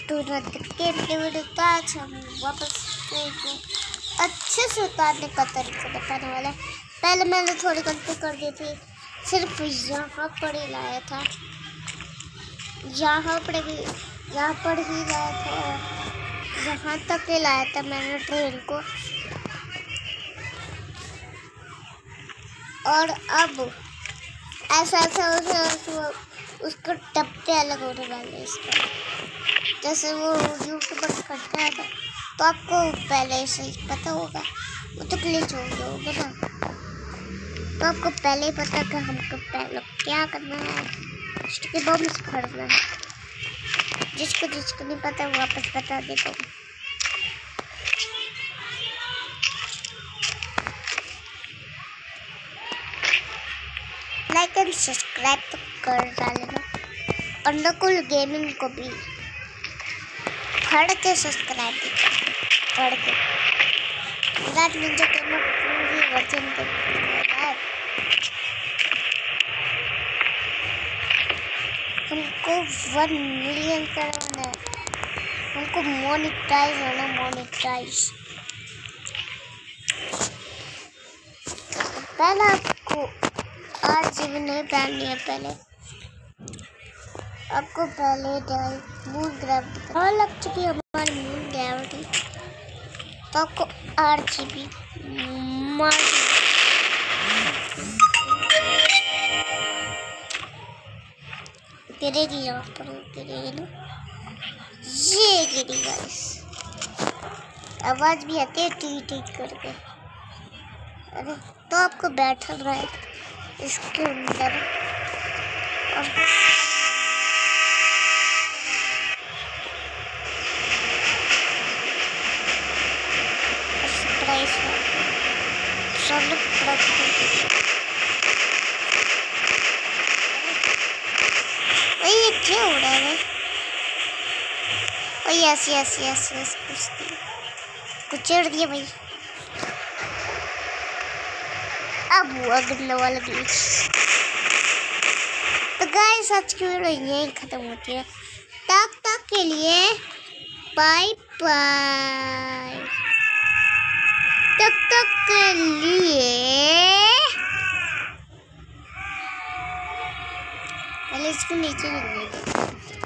तुरंत के तो आज हम वापस अच्छे से उतारने का तरीका बताने वाला है। पहले मैंने थोड़ी गलती कर दी थी, सिर्फ यहाँ पर ही लाया था, यहाँ पर ही लाया था, यहाँ तक ही लाया था मैंने ट्रेन को। और अब ऐसा उसको टप्पे अलग होने वाले इसका, जैसे वो यूट्यूबर करता है था, तो आपको पहले से ही पता होगा, वो तो ग्लिच हो गया होगा ना, तो आपको पहले ही पता कि हमको पहले क्या करना है, उसके बम फोड़ना है। जिसको नहीं पता वो वापस बता देता हूँ। लाइक एंड सब्सक्राइब तो कर डालेना, और नकुल गेमिंग को भी फड़ के सब्सक्राइब भी कर के। विराट निंजा गेमर पूरी वर्जन पे हमको 1 मिलियन करवाना है, हमको मोनेटाइज होना, मोनेटाइज। पहले आपको 8 GB नहीं डालनी है, पहले आपको मून ग्रेविटी और लग चुकी है हमारी मून ग्रेविटी, तो आपको 8 GB मार गिरेगी, यहाँ पर गिरेगी ना, ये गिरी गाइस, आवाज भी आती है टी टी करके। अरे तो आपको बैठना है इसके अंदर, और ये क्या हो रहा है? यस कुचल दिया भाई। अब हुआ गंदा वाला ग्लिच। तो गाइस आज की वीडियो यहीं खत्म होती है, तब तक के लिए बाय बाय। तब तक के लिए पहले इसको नीचे रख देंगे।